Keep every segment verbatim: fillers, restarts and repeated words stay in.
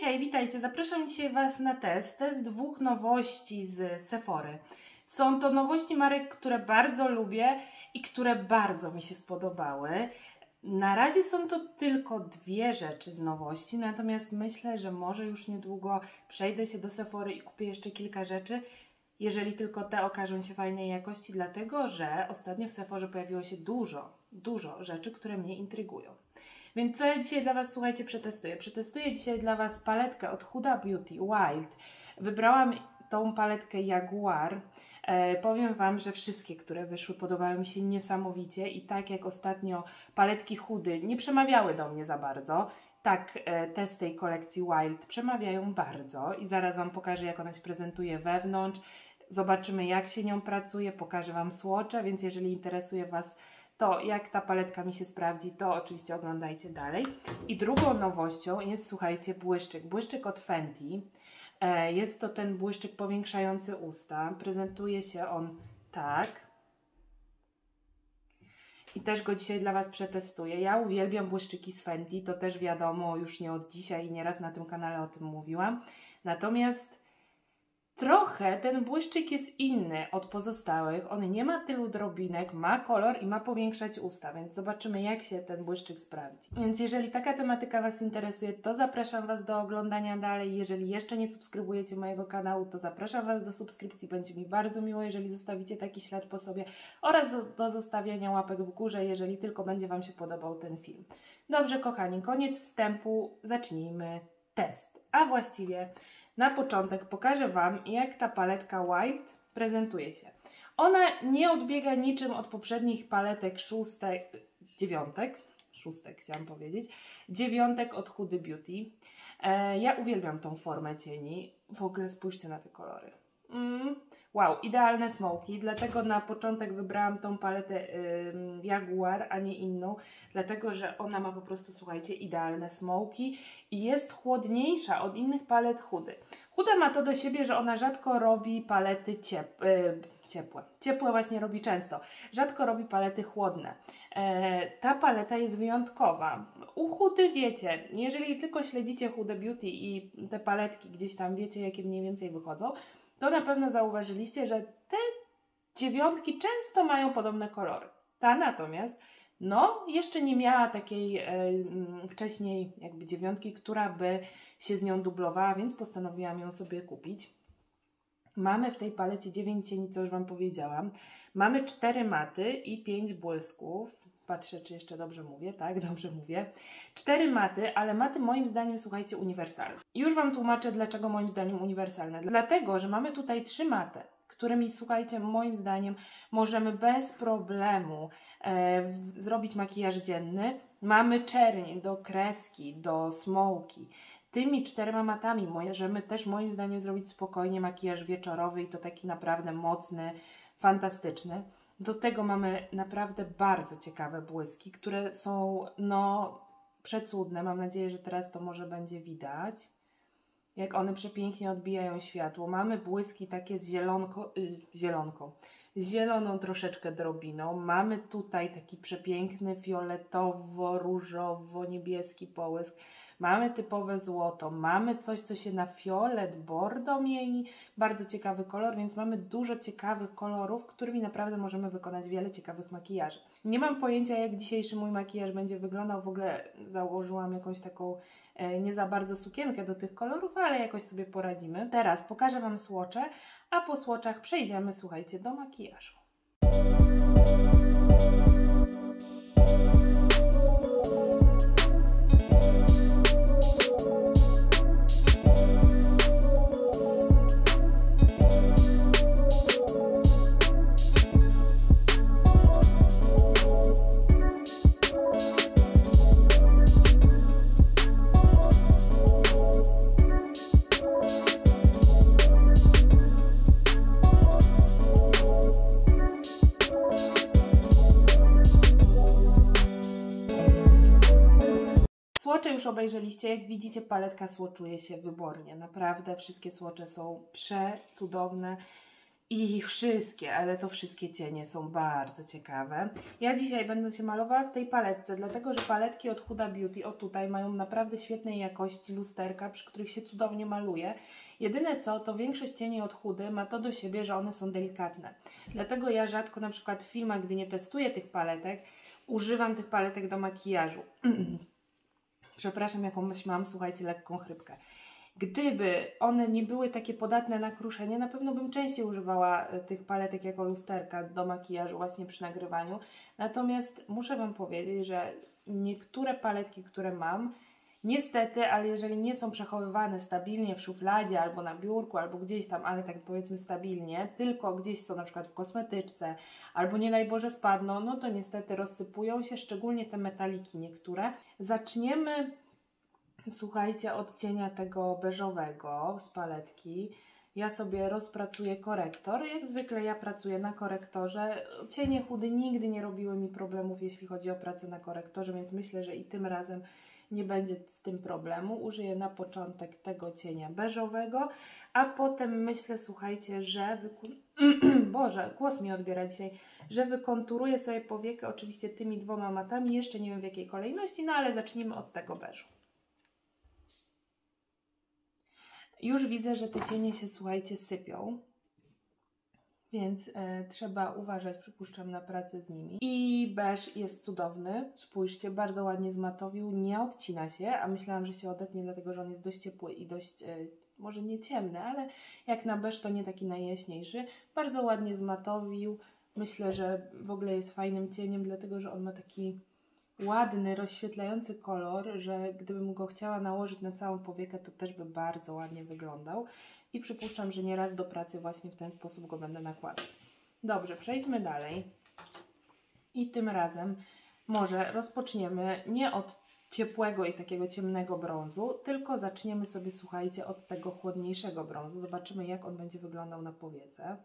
hej, witajcie. Zapraszam dzisiaj Was na test. Test dwóch nowości z Sephory. Są to nowości marek, które bardzo lubię i które bardzo mi się spodobały. Na razie są to tylko dwie rzeczy z nowości, natomiast myślę, że może już niedługo przejdę się do Sephory i kupię jeszcze kilka rzeczy, jeżeli tylko te okażą się fajnej jakości, dlatego że ostatnio w Sephorze pojawiło się dużo, dużo rzeczy, które mnie intrygują. Więc co ja dzisiaj dla Was, słuchajcie, przetestuję? Przetestuję dzisiaj dla Was paletkę od Huda Beauty Wild. Wybrałam tą paletkę Jaguar. E, powiem Wam, że wszystkie, które wyszły, podobały mi się niesamowicie i tak jak ostatnio paletki Hudy nie przemawiały do mnie za bardzo, tak e, te z tej kolekcji Wild przemawiają bardzo i zaraz Wam pokażę, jak ona się prezentuje wewnątrz. Zobaczymy, jak się nią pracuje, pokażę Wam swatche, więc jeżeli interesuje Was to, jak ta paletka mi się sprawdzi, to oczywiście oglądajcie dalej. I drugą nowością jest, słuchajcie, błyszczyk. Błyszczyk od Fenty. E, jest to ten błyszczyk powiększający usta. Prezentuje się on tak. I też go dzisiaj dla Was przetestuję. Ja uwielbiam błyszczyki z Fenty, to też wiadomo już nie od dzisiaj i nieraz na tym kanale o tym mówiłam. Natomiast trochę ten błyszczyk jest inny od pozostałych. On nie ma tylu drobinek, ma kolor i ma powiększać usta, więc zobaczymy, jak się ten błyszczyk sprawdzi. Więc jeżeli taka tematyka Was interesuje, to zapraszam Was do oglądania dalej. Jeżeli jeszcze nie subskrybujecie mojego kanału, to zapraszam Was do subskrypcji. Będzie mi bardzo miło, jeżeli zostawicie taki ślad po sobie oraz do zostawiania łapek w górze, jeżeli tylko będzie Wam się podobał ten film. Dobrze, kochani, koniec wstępu. Zacznijmy test. A właściwie na początek pokażę Wam, jak ta paletka Wild prezentuje się. Ona nie odbiega niczym od poprzednich paletek szóstek, dziewiątek, szóstek chciałam powiedzieć, dziewiątek od Hudy Beauty. E, ja uwielbiam tą formę cieni. W ogóle spójrzcie na te kolory. Mm, wow, idealne smoki, dlatego na początek wybrałam tą paletę y, Jaguar, a nie inną, dlatego że ona ma po prostu, słuchajcie, idealne smoki i jest chłodniejsza od innych palet Hudy. Huda ma to do siebie, że ona rzadko robi palety ciep y, ciepłe. Ciepłe właśnie robi często. Rzadko robi palety chłodne. E, ta paleta jest wyjątkowa. U Hudy wiecie, jeżeli tylko śledzicie Huda Beauty i te paletki gdzieś tam wiecie, jakie mniej więcej wychodzą, to na pewno zauważyliście, że te dziewiątki często mają podobne kolory. Ta natomiast, no, jeszcze nie miała takiej e, wcześniej jakby dziewiątki, która by się z nią dublowała, więc postanowiłam ją sobie kupić. Mamy w tej palecie dziewięć cieni, co już Wam powiedziałam. Mamy cztery maty i pięć błysków. Patrzę, czy jeszcze dobrze mówię. Tak, dobrze mówię. Cztery maty, ale maty moim zdaniem, słuchajcie, uniwersalne. I już Wam tłumaczę, dlaczego moim zdaniem uniwersalne. Dlatego, że mamy tutaj trzy maty, którymi, słuchajcie, moim zdaniem możemy bez problemu e, zrobić makijaż dzienny. Mamy czerń do kreski, do smoki. Tymi czterema matami możemy też moim zdaniem zrobić spokojnie makijaż wieczorowy i to taki naprawdę mocny, fantastyczny. Do tego mamy naprawdę bardzo ciekawe błyski, które są no przecudne. Mam nadzieję, że teraz to może będzie widać. Jak one przepięknie odbijają światło. Mamy błyski takie z zielonko, yy, zielonką, z zieloną troszeczkę drobiną. Mamy tutaj taki przepiękny fioletowo-różowo-niebieski połysk. Mamy typowe złoto. Mamy coś, co się na fiolet bordo mieni. Bardzo ciekawy kolor, więc mamy dużo ciekawych kolorów, którymi naprawdę możemy wykonać wiele ciekawych makijaży. Nie mam pojęcia, jak dzisiejszy mój makijaż będzie wyglądał. W ogóle założyłam jakąś taką nie za bardzo sukienkę do tych kolorów, ale jakoś sobie poradzimy. Teraz pokażę Wam swatche, a po swatchach przejdziemy, słuchajcie, do makijażu. Swatche już obejrzeliście, jak widzicie, paletka swatchuje się wybornie. Naprawdę wszystkie swatche są przecudowne. I wszystkie, ale to wszystkie cienie są bardzo ciekawe. Ja dzisiaj będę się malowała w tej paletce, dlatego że paletki od Huda Beauty, o tutaj, mają naprawdę świetnej jakości lusterka, przy których się cudownie maluje. Jedyne co, to większość cieni od Hudy ma to do siebie, że one są delikatne. Dlatego ja rzadko na przykład w filmach, gdy nie testuję tych paletek, używam tych paletek do makijażu. Przepraszam, jakąś mam, słuchajcie, lekką chrypkę. Gdyby one nie były takie podatne na kruszenie, na pewno bym częściej używała tych paletek jako lusterka do makijażu właśnie przy nagrywaniu. Natomiast muszę Wam powiedzieć, że niektóre paletki, które mam, niestety, ale jeżeli nie są przechowywane stabilnie w szufladzie albo na biurku, albo gdzieś tam, ale tak powiedzmy stabilnie, tylko gdzieś są na przykład w kosmetyczce, albo nie daj Boże spadną, no to niestety rozsypują się, szczególnie te metaliki niektóre. Zaczniemy, słuchajcie, od cienia tego beżowego z paletki. Ja sobie rozpracuję korektor. Jak zwykle ja pracuję na korektorze. Cienie Hudy nigdy nie robiły mi problemów, jeśli chodzi o pracę na korektorze, więc myślę, że i tym razem nie będzie z tym problemu. Użyję na początek tego cienia beżowego, a potem myślę, słuchajcie, że wyku... Boże, głos mi odbiera dzisiaj, że wykonturuję sobie powiekę oczywiście tymi dwoma matami. Jeszcze nie wiem w jakiej kolejności, no ale zacznijmy od tego beżu. Już widzę, że te cienie się, słuchajcie, sypią, więc e, trzeba uważać, przypuszczam, na pracę z nimi. I beż jest cudowny, spójrzcie, bardzo ładnie zmatowił, nie odcina się, a myślałam, że się odetnie, dlatego że on jest dość ciepły i dość, e, może nie ciemny, ale jak na beż to nie taki najjaśniejszy. Bardzo ładnie zmatowił, myślę, że w ogóle jest fajnym cieniem, dlatego że on ma taki ładny, rozświetlający kolor, że gdybym go chciała nałożyć na całą powiekę, to też by bardzo ładnie wyglądał. I przypuszczam, że nieraz do pracy właśnie w ten sposób go będę nakładać. Dobrze, przejdźmy dalej. I tym razem może rozpoczniemy nie od ciepłego i takiego ciemnego brązu, tylko zaczniemy sobie, słuchajcie, od tego chłodniejszego brązu. Zobaczymy, jak on będzie wyglądał na powiece.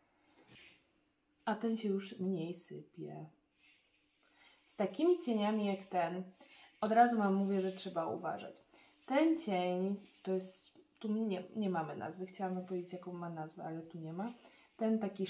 A ten się już mniej sypie. Z takimi cieniami jak ten, od razu Wam mówię, że trzeba uważać. Ten cień, to jest, tu nie, nie mamy nazwy, chciałam powiedzieć jaką ma nazwę, ale tu nie ma. Ten taki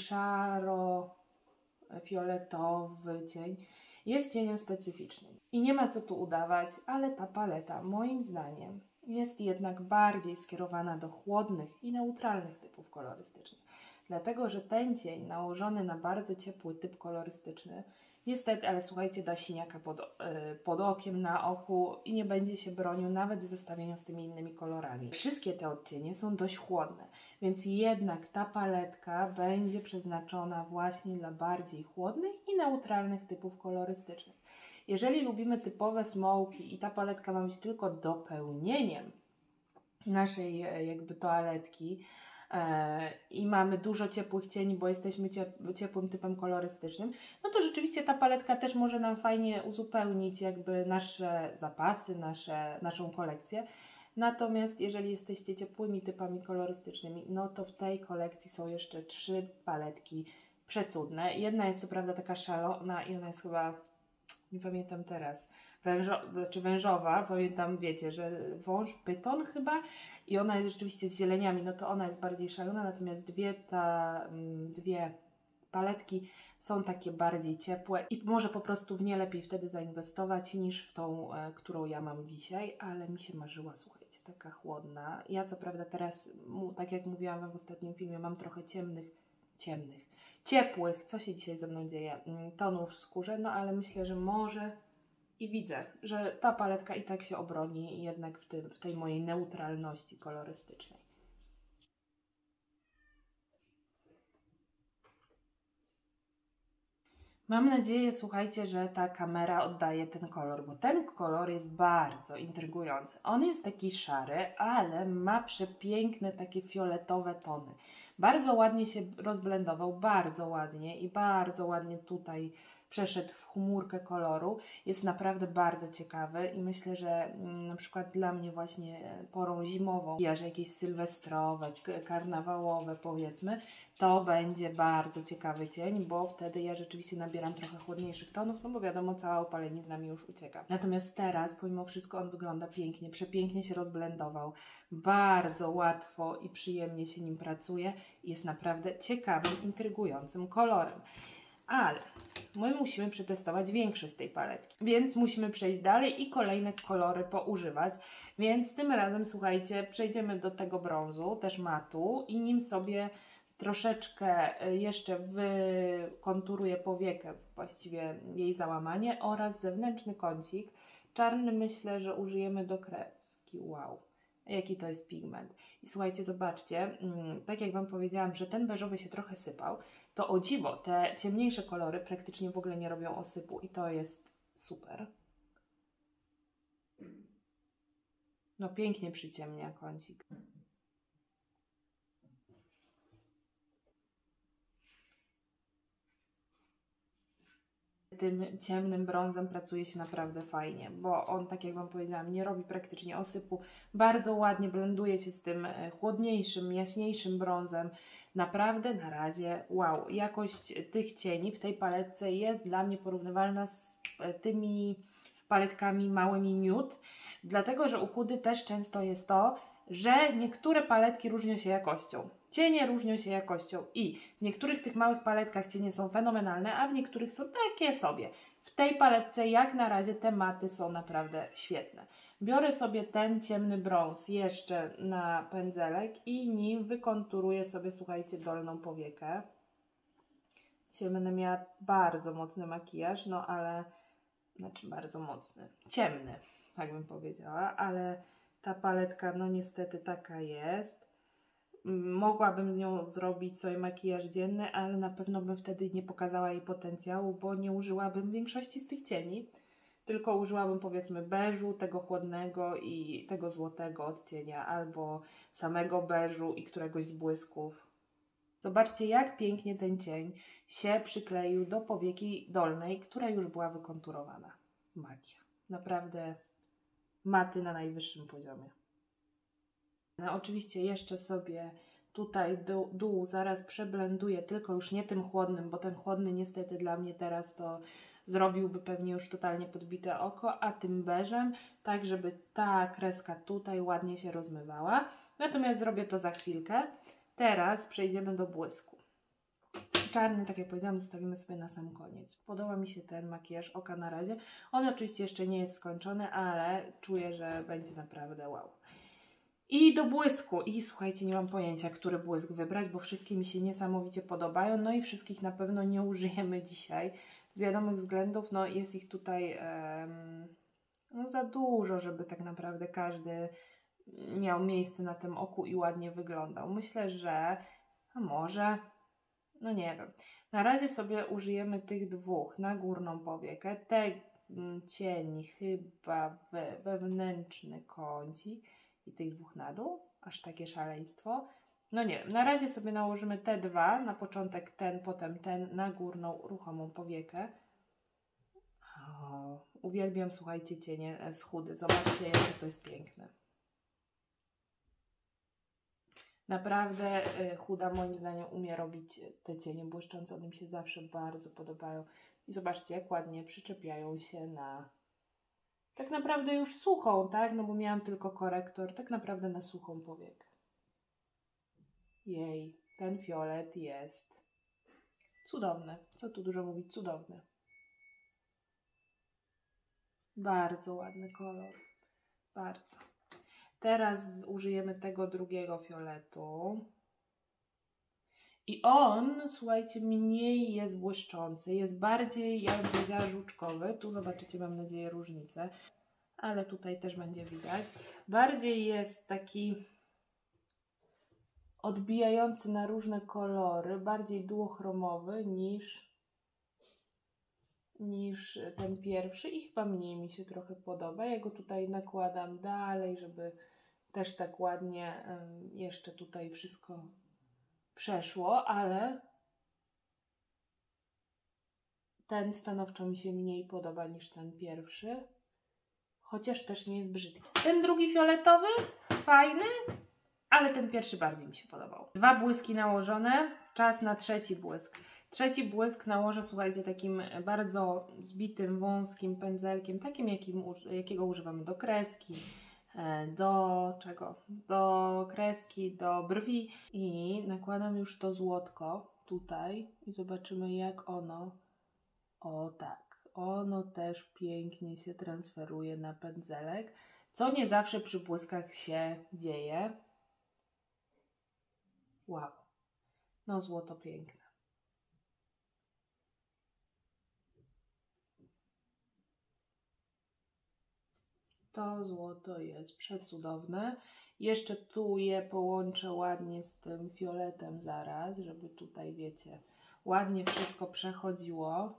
szaro-fioletowy cień jest cieniem specyficznym. I nie ma co tu udawać, ale ta paleta moim zdaniem jest jednak bardziej skierowana do chłodnych i neutralnych typów kolorystycznych. Dlatego, że ten cień nałożony na bardzo ciepły typ kolorystyczny niestety, ale słuchajcie, da siniaka pod, yy, pod okiem, na oku i nie będzie się bronił nawet w zestawieniu z tymi innymi kolorami. Wszystkie te odcienie są dość chłodne, więc jednak ta paletka będzie przeznaczona właśnie dla bardziej chłodnych i neutralnych typów kolorystycznych. Jeżeli lubimy typowe smoki i ta paletka ma być tylko dopełnieniem naszej jakby toaletki, i mamy dużo ciepłych cieni, bo jesteśmy ciepłym typem kolorystycznym, no to rzeczywiście ta paletka też może nam fajnie uzupełnić jakby nasze zapasy, nasze, naszą kolekcję. Natomiast jeżeli jesteście ciepłymi typami kolorystycznymi, no to w tej kolekcji są jeszcze trzy paletki przecudne. Jedna jest to prawda taka szalona i ona jest chyba, nie pamiętam teraz, wężo, znaczy wężowa, pamiętam, wiecie, że wąż, pyton chyba, i ona jest rzeczywiście z zieleniami, no to ona jest bardziej szalona, natomiast dwie, ta, dwie paletki są takie bardziej ciepłe i może po prostu w nie lepiej wtedy zainwestować niż w tą, e, którą ja mam dzisiaj, ale mi się marzyła, słuchajcie, taka chłodna. Ja co prawda teraz, tak jak mówiłam wam w ostatnim filmie, mam trochę ciemnych, ciemnych, ciepłych, co się dzisiaj ze mną dzieje, tonów w skórze, no ale myślę, że może i widzę, że ta paletka i tak się obroni jednak w, tym, w tej mojej neutralności kolorystycznej. Mam nadzieję, słuchajcie, że ta kamera oddaje ten kolor, bo ten kolor jest bardzo intrygujący. On jest taki szary, ale ma przepiękne takie fioletowe tony. Bardzo ładnie się rozblendował, bardzo ładnie i bardzo ładnie tutaj przeszedł w chmurkę koloru. Jest naprawdę bardzo ciekawy i myślę, że mm, na przykład dla mnie właśnie porą zimową, makijaże jakieś sylwestrowe, karnawałowe powiedzmy, to będzie bardzo ciekawy cień, bo wtedy ja rzeczywiście nabieram trochę chłodniejszych tonów, no bo wiadomo, cała opalenizna mi już ucieka. Natomiast teraz, pomimo wszystko, on wygląda pięknie, przepięknie się rozblendował, bardzo łatwo i przyjemnie się nim pracuje, jest naprawdę ciekawym, intrygującym kolorem. Ale my musimy przetestować większość tej paletki, więc musimy przejść dalej i kolejne kolory poużywać. Więc tym razem, słuchajcie, przejdziemy do tego brązu, też matu, i nim sobie troszeczkę jeszcze wykonturuję powiekę, właściwie jej załamanie, oraz zewnętrzny kącik. Czarny myślę, że użyjemy do kreski. Wow, jaki to jest pigment. I słuchajcie, zobaczcie, tak jak Wam powiedziałam, że ten beżowy się trochę sypał, to o dziwo, te ciemniejsze kolory praktycznie w ogóle nie robią osypu i to jest super. No pięknie przyciemnia kącik. Tym ciemnym brązem pracuje się naprawdę fajnie, bo on, tak jak Wam powiedziałam, nie robi praktycznie osypu. Bardzo ładnie blenduje się z tym chłodniejszym, jaśniejszym brązem. Naprawdę na razie wow, jakość tych cieni w tej paletce jest dla mnie porównywalna z tymi paletkami małymi Nude, dlatego że u Hudy też często jest to, że niektóre paletki różnią się jakością. Cienie różnią się jakością i w niektórych tych małych paletkach cienie są fenomenalne, a w niektórych są takie sobie. W tej paletce jak na razie te maty są naprawdę świetne. Biorę sobie ten ciemny brąz jeszcze na pędzelek i nim wykonturuję sobie, słuchajcie, dolną powiekę. Dzisiaj będę miała bardzo mocny makijaż, no ale, znaczy bardzo mocny, ciemny, tak bym powiedziała, ale ta paletka no niestety taka jest. Mogłabym z nią zrobić sobie makijaż dzienny, ale na pewno bym wtedy nie pokazała jej potencjału, bo nie użyłabym większości z tych cieni, tylko użyłabym powiedzmy beżu, tego chłodnego i tego złotego odcienia, albo samego beżu i któregoś z błysków. Zobaczcie, jak pięknie ten cień się przykleił do powieki dolnej, która już była wykonturowana. Magia. Naprawdę maty na najwyższym poziomie. No, oczywiście jeszcze sobie tutaj dół, dół zaraz przeblenduję, tylko już nie tym chłodnym, bo ten chłodny niestety dla mnie teraz to zrobiłby pewnie już totalnie podbite oko, a tym beżem, tak żeby ta kreska tutaj ładnie się rozmywała. Natomiast zrobię to za chwilkę. Teraz przejdziemy do błysku. Czarny, tak jak powiedziałam, zostawimy sobie na sam koniec. Podoba mi się ten makijaż oka na razie. On oczywiście jeszcze nie jest skończony, ale czuję, że będzie naprawdę wow. I do błysku. I słuchajcie, nie mam pojęcia, który błysk wybrać, bo wszystkie mi się niesamowicie podobają. No i wszystkich na pewno nie użyjemy dzisiaj. Z wiadomych względów, no jest ich tutaj um, no za dużo, żeby tak naprawdę każdy miał miejsce na tym oku i ładnie wyglądał. Myślę, że a może, no nie wiem. Na razie sobie użyjemy tych dwóch na górną powiekę. Te cień chyba we, wewnętrzny kącik. I tych dwóch na dół, aż takie szaleństwo. No nie wiem, na razie sobie nałożymy te dwa, na początek ten, potem ten na górną ruchomą powiekę. O, uwielbiam, słuchajcie, cienie z Hudy. Zobaczcie, jakie to jest piękne. Naprawdę y, Huda moim zdaniem umie robić te cienie błyszczące, one mi się zawsze bardzo podobają. I zobaczcie, jak ładnie przyczepiają się na tak naprawdę już suchą, tak? No bo miałam tylko korektor, tak naprawdę na suchą powiekę. Jej, ten fiolet jest cudowny. Co tu dużo mówić, cudowny. Bardzo ładny kolor. Bardzo. Teraz użyjemy tego drugiego fioletu. I on, słuchajcie, mniej jest błyszczący, jest bardziej, ja bym powiedziała, żółczkowy. Tu zobaczycie, mam nadzieję, różnicę, ale tutaj też będzie widać. Bardziej jest taki odbijający na różne kolory, bardziej duochromowy niż, niż ten pierwszy i chyba mniej mi się trochę podoba. Ja go tutaj nakładam dalej, żeby też tak ładnie um, jeszcze tutaj wszystko przeszło, ale Ten stanowczo mi się mniej podoba niż ten pierwszy. Chociaż też nie jest brzydki. Ten drugi fioletowy, fajny, ale ten pierwszy bardziej mi się podobał. Dwa błyski nałożone, czas na trzeci błysk. Trzeci błysk nałożę, słuchajcie, takim bardzo zbitym, wąskim pędzelkiem, takim jakim, jakiego używamy do kreski, do czego? Do kreski, do brwi. I nakładam już to złotko tutaj i zobaczymy, jak ono, o tak, ono też pięknie się transferuje na pędzelek, co nie zawsze przy błyskach się dzieje. Wow, no złoto piękne. To złoto jest przecudowne. Jeszcze tu je połączę ładnie z tym fioletem zaraz, żeby tutaj, wiecie, ładnie wszystko przechodziło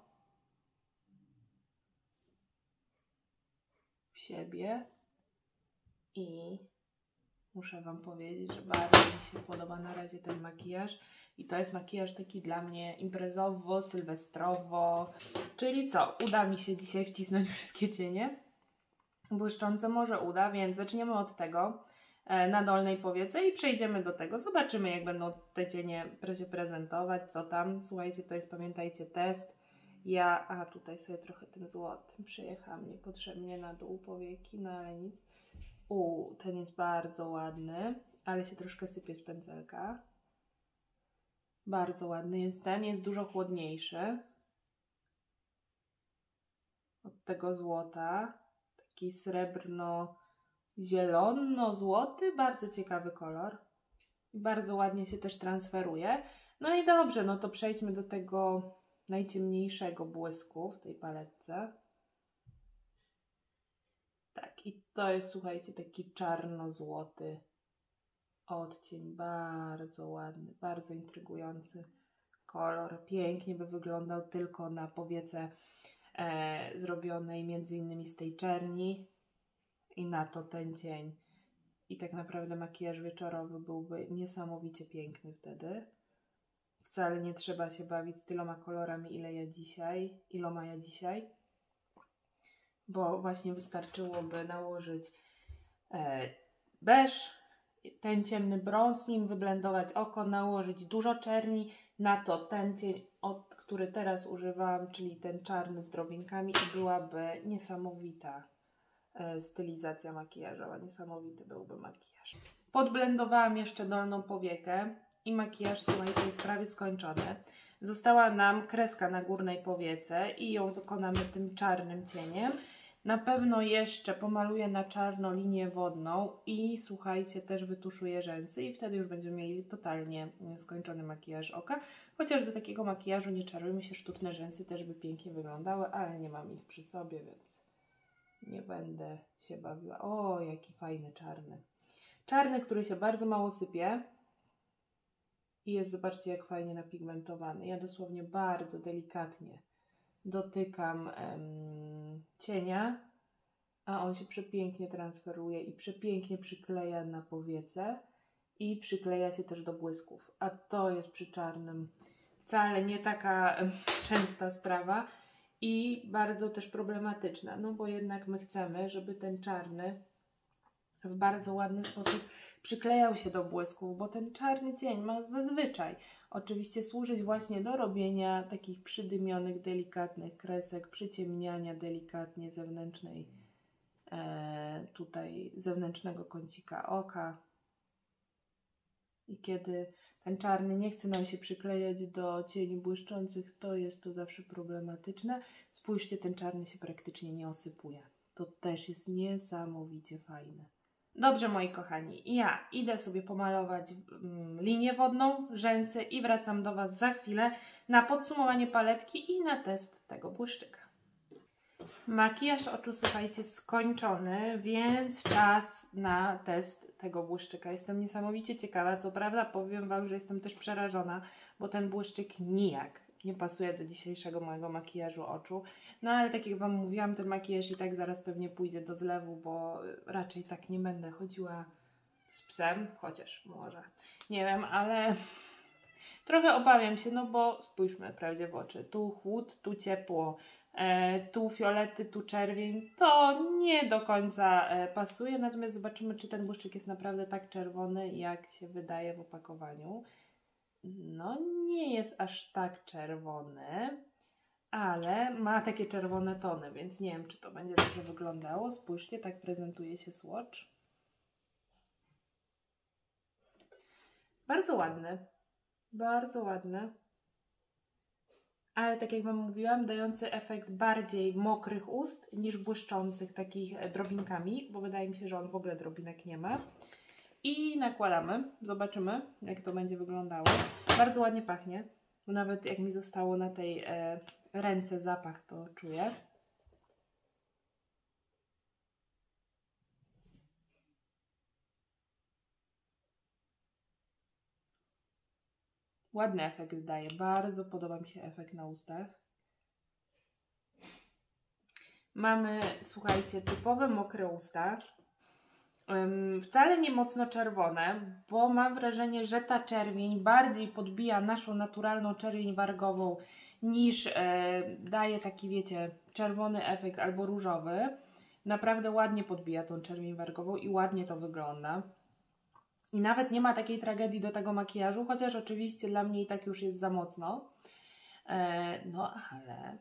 w siebie. I muszę Wam powiedzieć, że bardzo mi się podoba na razie ten makijaż. I to jest makijaż taki dla mnie imprezowo, sylwestrowo. Czyli co? Uda mi się dzisiaj wcisnąć wszystkie cienie błyszczące, może uda, więc zaczniemy od tego e, na dolnej powiece i przejdziemy do tego. Zobaczymy, jak będą te cienie się prezentować, co tam. Słuchajcie, to jest, pamiętajcie, test. Ja, a tutaj sobie trochę tym złotym przejechałam niepotrzebnie na dół powieki, no ale nic. U, ten jest bardzo ładny, ale się troszkę sypie z pędzelka. Bardzo ładny jest ten, jest dużo chłodniejszy od tego złota. Taki srebrno-zielono-złoty, bardzo ciekawy kolor. Bardzo ładnie się też transferuje. No i dobrze, no to przejdźmy do tego najciemniejszego błysku w tej paletce. Tak, i to jest, słuchajcie, taki czarno-złoty odcień. Bardzo ładny, bardzo intrygujący kolor. Pięknie by wyglądał tylko na powiece e, zrobionej między innymi z tej czerni i na to ten cień. I tak naprawdę makijaż wieczorowy byłby niesamowicie piękny wtedy. Wcale nie trzeba się bawić tyloma kolorami, ile ja dzisiaj, iloma ja dzisiaj, bo właśnie wystarczyłoby nałożyć e, beż, ten ciemny brąz, nim wyblendować oko, nałożyć dużo czerni, na to ten cień, od, który teraz używałam, czyli ten czarny z drobinkami, i byłaby niesamowita e, stylizacja makijażowa, niesamowity byłby makijaż. Podblendowałam jeszcze dolną powiekę i makijaż, słuchajcie, jest prawie skończony. Została nam kreska na górnej powiece i ją wykonamy tym czarnym cieniem. Na pewno jeszcze pomaluję na czarno linię wodną i słuchajcie, też wytuszuję rzęsy i wtedy już będziemy mieli totalnie skończony makijaż oka. Chociaż do takiego makijażu nie czarujmy się, sztuczne rzęsy też by pięknie wyglądały, ale nie mam ich przy sobie, więc nie będę się bawiła. O, jaki fajny czarny. Czarny, który się bardzo mało sypie i jest, zobaczcie, jak fajnie napigmentowany. Ja dosłownie bardzo delikatnie dotykam em, cienia, a on się przepięknie transferuje i przepięknie przykleja na powiece i przykleja się też do błysków, a to jest przy czarnym wcale nie taka em, częsta sprawa i bardzo też problematyczna, no bo jednak my chcemy, żeby ten czarny w bardzo ładny sposób przyklejał się do błysków, bo ten czarny cień ma zazwyczaj oczywiście służyć właśnie do robienia takich przydymionych, delikatnych kresek, przyciemniania delikatnie zewnętrznej, e, tutaj zewnętrznego kącika oka. I kiedy ten czarny nie chce nam się przyklejać do cieni błyszczących, to jest to zawsze problematyczne. Spójrzcie, ten czarny się praktycznie nie osypuje. To też jest niesamowicie fajne. Dobrze, moi kochani, ja idę sobie pomalować mm, linię wodną, rzęsy i wracam do Was za chwilę na podsumowanie paletki i na test tego błyszczyka. Makijaż oczu, słuchajcie, skończony, więc czas na test tego błyszczyka. Jestem niesamowicie ciekawa, co prawda powiem Wam, że jestem też przerażona, bo ten błyszczyk nijak nie pasuje do dzisiejszego mojego makijażu oczu. No ale tak jak Wam mówiłam, ten makijaż i tak zaraz pewnie pójdzie do zlewu, bo raczej tak nie będę chodziła z psem, chociaż może, nie wiem, ale Trochę obawiam się, no bo spójrzmy prawdzie w oczy. Tu chłód, tu ciepło, e, tu fiolety, tu czerwień. To nie do końca e, pasuje, natomiast zobaczymy, czy ten błyszczyk jest naprawdę tak czerwony, jak się wydaje w opakowaniu. No nie jest aż tak czerwony, ale ma takie czerwone tony, więc nie wiem, czy to będzie dobrze wyglądało. Spójrzcie, tak prezentuje się swatch. Bardzo ładny. Bardzo ładny. Ale tak jak Wam mówiłam, dający efekt bardziej mokrych ust niż błyszczących takich drobinkami, bo wydaje mi się, że on w ogóle drobinek nie ma. I nakładamy. Zobaczymy, jak to będzie wyglądało. Bardzo ładnie pachnie. Bo nawet jak mi zostało na tej e, ręce zapach, to czuję. Ładny efekt daje. Bardzo podoba mi się efekt na ustach. Mamy, słuchajcie, typowe mokre usta. Um, wcale nie mocno czerwone, bo mam wrażenie, że ta czerwień bardziej podbija naszą naturalną czerwień wargową niż e, daje taki, wiecie, czerwony efekt albo różowy. Naprawdę ładnie podbija tą czerwień wargową i ładnie to wygląda. I nawet nie ma takiej tragedii do tego makijażu, chociaż oczywiście dla mnie i tak już jest za mocno. E, no ale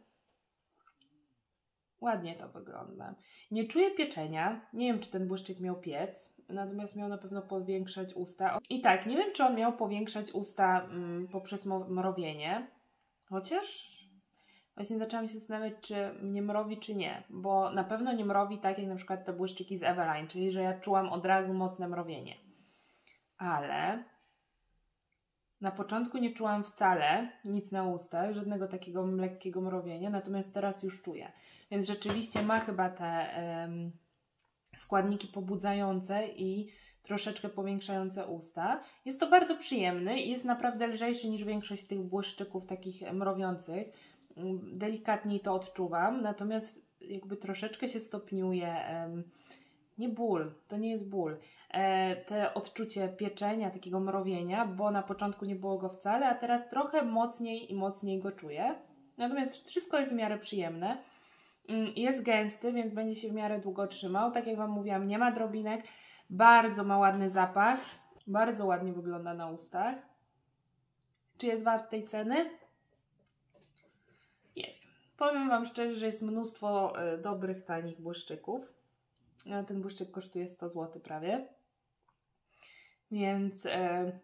ładnie to wygląda. Nie czuję pieczenia. Nie wiem, czy ten błyszczyk miał piec, natomiast miał na pewno powiększać usta. I tak, nie wiem, czy on miał powiększać usta mm, poprzez mrowienie, chociaż właśnie zaczęłam się zastanawiać, czy mnie mrowi, czy nie, bo na pewno nie mrowi tak, jak na przykład te błyszczyki z Eveline, czyli że ja czułam od razu mocne mrowienie. Ale na początku nie czułam wcale nic na ustach, żadnego takiego lekkiego mrowienia, natomiast teraz już czuję. Więc rzeczywiście ma chyba te um, składniki pobudzające i troszeczkę powiększające usta. Jest to bardzo przyjemny i jest naprawdę lżejszy niż większość tych błyszczyków takich mrowiących. Delikatniej to odczuwam, natomiast jakby troszeczkę się stopniuje. Um, Nie ból, to nie jest ból. E, te odczucie pieczenia, takiego mrowienia, bo na początku nie było go wcale, a teraz trochę mocniej i mocniej go czuję. Natomiast wszystko jest w miarę przyjemne. Jest gęsty, więc będzie się w miarę długo trzymał. Tak jak Wam mówiłam, nie ma drobinek. Bardzo ma ładny zapach. Bardzo ładnie wygląda na ustach. Czy jest wart tej ceny? Nie wiem. Powiem Wam szczerze, że jest mnóstwo y, dobrych, tanich błyszczyków. Ten błyszczyk kosztuje sto złotych prawie. Więc e,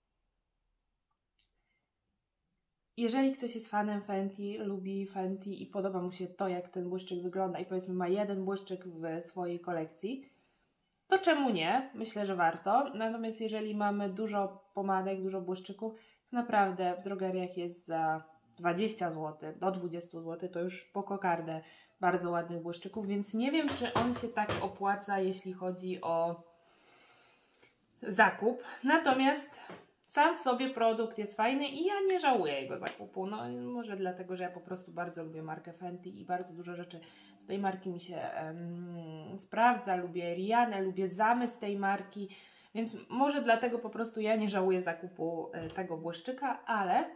jeżeli ktoś jest fanem Fenty, lubi Fenty i podoba mu się to, jak ten błyszczyk wygląda i powiedzmy ma jeden błyszczyk w swojej kolekcji, to czemu nie? Myślę, że warto. Natomiast jeżeli mamy dużo pomadek, dużo błyszczyków, to naprawdę w drogeriach jest za dwadzieścia złotych do dwudziestu złotych, to już po kokardę bardzo ładnych błyszczyków, więc nie wiem, czy on się tak opłaca, jeśli chodzi o zakup. Natomiast sam w sobie produkt jest fajny i ja nie żałuję jego zakupu. No może dlatego, że ja po prostu bardzo lubię markę Fenty i bardzo dużo rzeczy z tej marki mi się um, sprawdza. Lubię Rihanę, lubię zamysł tej marki, więc może dlatego po prostu ja nie żałuję zakupu e, tego błyszczyka, ale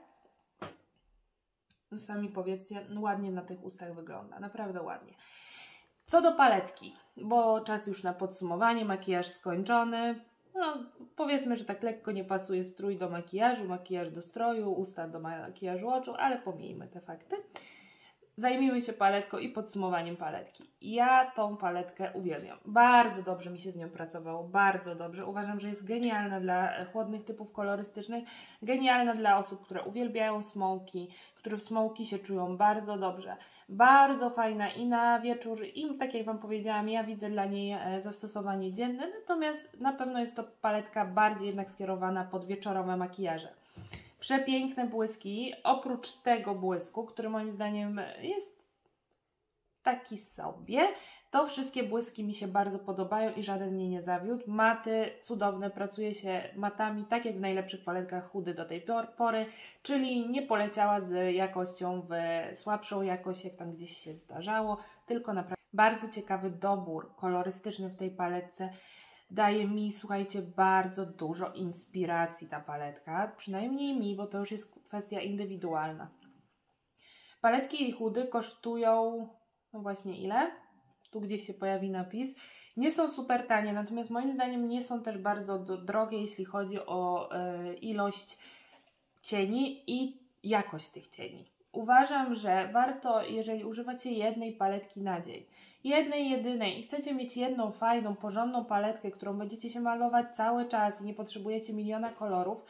sami powiedzcie, no ładnie na tych ustach wygląda, naprawdę ładnie. Co do paletki, bo czas już na podsumowanie, makijaż skończony. No, powiedzmy, że tak lekko nie pasuje strój do makijażu, makijaż do stroju, usta do makijażu oczu, ale pomijmy te fakty. Zajmijmy się paletką i podsumowaniem paletki. Ja tą paletkę uwielbiam. Bardzo dobrze mi się z nią pracowało, bardzo dobrze. Uważam, że jest genialna dla chłodnych typów kolorystycznych, genialna dla osób, które uwielbiają smoki, które w smoki się czują bardzo dobrze. Bardzo fajna i na wieczór, i tak jak Wam powiedziałam, ja widzę dla niej zastosowanie dzienne, natomiast na pewno jest to paletka bardziej jednak skierowana pod wieczorowe makijaże. Przepiękne błyski, oprócz tego błysku, który moim zdaniem jest taki sobie, to wszystkie błyski mi się bardzo podobają i żaden mnie nie zawiódł. Maty cudowne, pracuje się matami tak jak w najlepszych paletkach Hudy do tej pory, czyli nie poleciała z jakością w słabszą jakość, jak tam gdzieś się zdarzało, tylko naprawdę bardzo ciekawy dobór kolorystyczny w tej paletce. daje mi, słuchajcie, bardzo dużo inspiracji ta paletka, przynajmniej mi, bo to już jest kwestia indywidualna. Paletki i hudy kosztują, no właśnie ile? Tu gdzieś się pojawi napis. Nie są super tanie, natomiast moim zdaniem nie są też bardzo drogie, jeśli chodzi o y, ilość cieni i jakość tych cieni. Uważam, że warto, jeżeli używacie jednej paletki na dzień, jednej, jedynej i chcecie mieć jedną fajną, porządną paletkę, którą będziecie się malować cały czas i nie potrzebujecie miliona kolorów,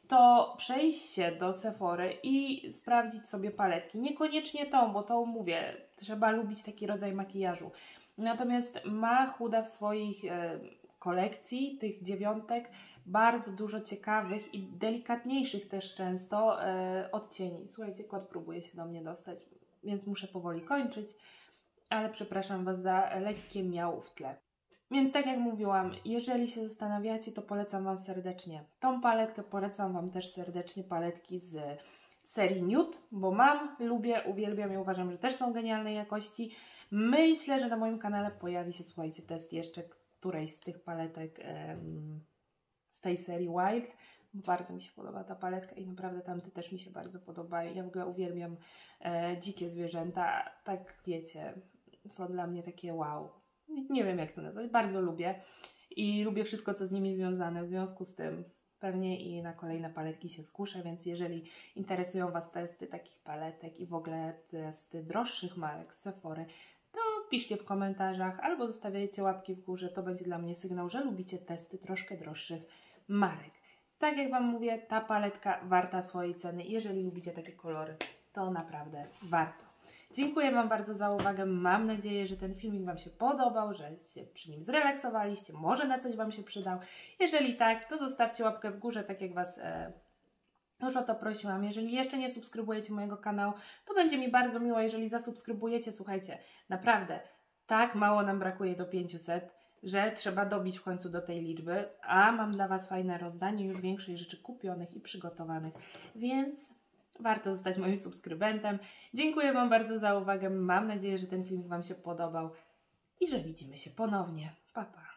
to przejść się do Sephory i sprawdzić sobie paletki. Niekoniecznie tą, bo tą mówię, trzeba lubić taki rodzaj makijażu. Natomiast ma Huda w swoich e, kolekcji tych dziewiątek bardzo dużo ciekawych i delikatniejszych też często e, odcieni. Słuchajcie, kot próbuje się do mnie dostać, więc muszę powoli kończyć, ale przepraszam Was za lekkie miał w tle. Więc tak jak mówiłam, jeżeli się zastanawiacie, to polecam Wam serdecznie tą paletkę, polecam Wam też serdecznie paletki z serii Nude, bo mam, lubię, uwielbiam i uważam, że też są genialnej jakości. Myślę, że na moim kanale pojawi się, słuchajcie, test jeszcze którejś z tych paletek em, z tej serii Wild. Bardzo mi się podoba ta paletka i naprawdę tamte też mi się bardzo podobają. Ja w ogóle uwielbiam e, dzikie zwierzęta, tak wiecie, są dla mnie takie wow. Nie wiem jak to nazwać, bardzo lubię i lubię wszystko co z nimi związane, w związku z tym pewnie i na kolejne paletki się skuszę, więc jeżeli interesują Was testy takich paletek i w ogóle testy droższych marek z Sephory, to piszcie w komentarzach albo zostawiajcie łapki w górze, to będzie dla mnie sygnał, że lubicie testy troszkę droższych marek. Tak jak Wam mówię, ta paletka warta swojej ceny, jeżeli lubicie takie kolory, to naprawdę warto. Dziękuję Wam bardzo za uwagę, mam nadzieję, że ten filmik Wam się podobał, że się przy nim zrelaksowaliście, może na coś Wam się przydał. Jeżeli tak, to zostawcie łapkę w górze, tak jak Was e, już o to prosiłam. Jeżeli jeszcze nie subskrybujecie mojego kanału, to będzie mi bardzo miło, jeżeli zasubskrybujecie. Słuchajcie, naprawdę tak mało nam brakuje do pięciuset, że trzeba dobić w końcu do tej liczby, a mam dla Was fajne rozdanie już większej rzeczy kupionych i przygotowanych, więc warto zostać moim subskrybentem. Dziękuję Wam bardzo za uwagę. Mam nadzieję, że ten film Wam się podobał i że widzimy się ponownie. Pa, pa.